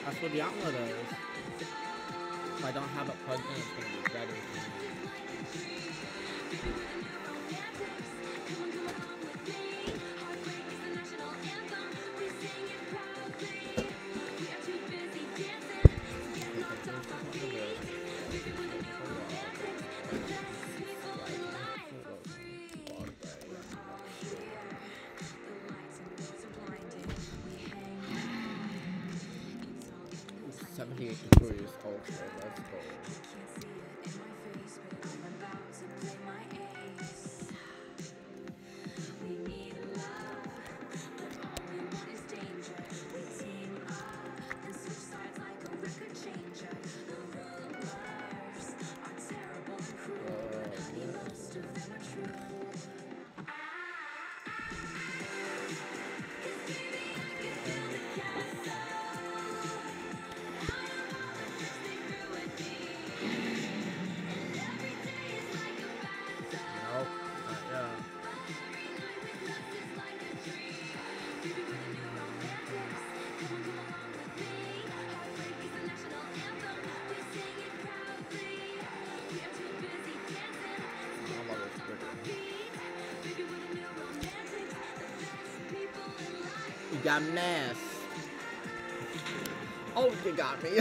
That's what the outlet is. If I don't have it plugged in, it's gonna be better for me. It's 78 degrees. Okay, let's go. You got mess. Oh, you got me.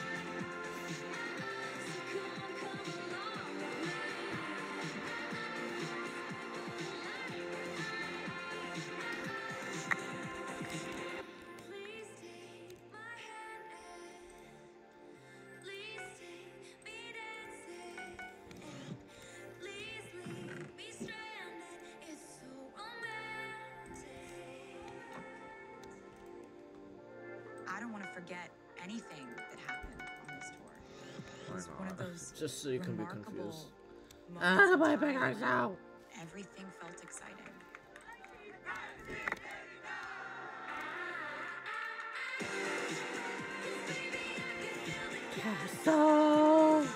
I don't want to forget anything that happened on this tour. It was one of those just so you can be confused. Everything felt exciting. Castle.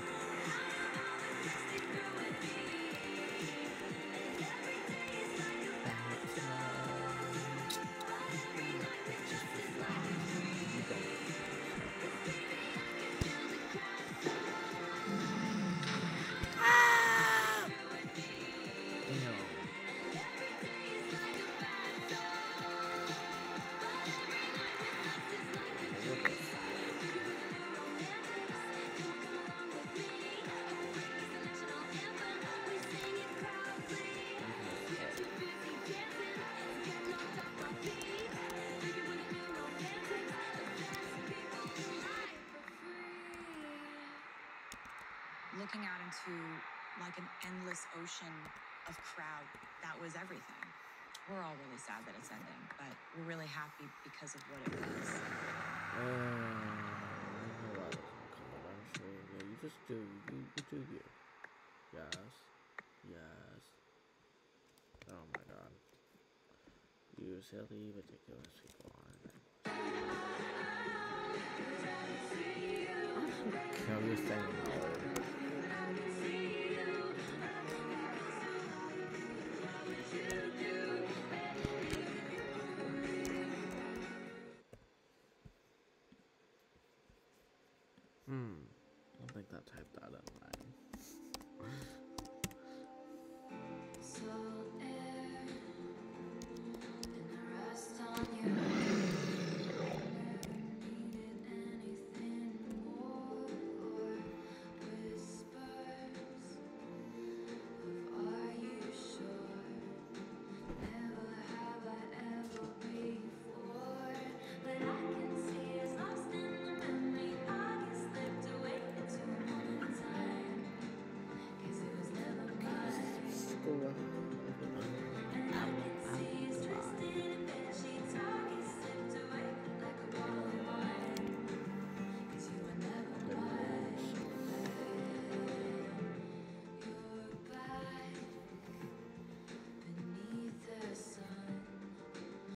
Looking out into like an endless ocean of crowd, that was everything. We're all really sad that it's ending, but we're really happy because of what it was. You just do, you do you. Yes, yes. Oh my god. You silly, ridiculous people aren't. Kill your thing, I don't think that typed that in right.